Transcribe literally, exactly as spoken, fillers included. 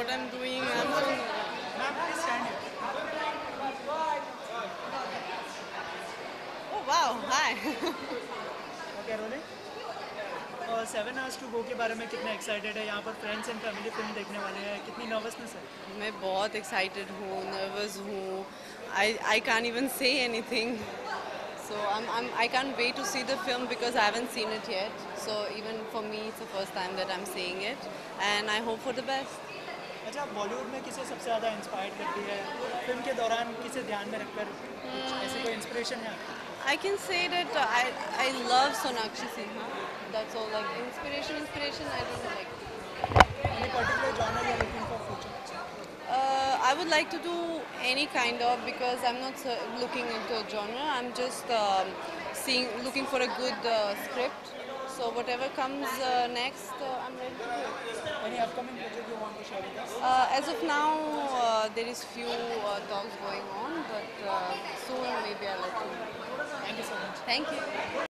what I'm doing. I'm so... Ma'am, please stand here. Oh wow, hi. Okay, rolling. और seven hours to go के बारे में कितना excited है? यहाँ पर फ्रेंड्स एंड फैमिली फिल्म देखने वाले हैं, कितनी नर्वसनेस है? मैं बहुत excited हूँ, nervous हूँ. I I can't even say anything. So I'm I'm I can't wait to see the film because I haven't seen it yet. So even for me, it's the first time that I'm seeing it, and I hope for the best. अच्छा, बॉलीवुड में किसे सबसे ज़्यादा inspire करती है? Film के दौरान किसे ध्यान में रखकर कुछ ऐसी कोई इंस्पिरेशन है? I can say that uh, I I love Sonakshi Sinha. That's all. Like inspiration, inspiration. I don't like. Any particular genre you are looking for future? Uh, I would like to do any kind of, because I'm not uh, looking into a genre. I'm just um, seeing, looking for a good uh, script. So whatever comes uh, next, uh, I'm ready to do. Any upcoming project you want to share with us? Uh, as of now, uh, there is few uh, talks going on, but uh, soon maybe I'll let you know. Thank you so much. Thank you.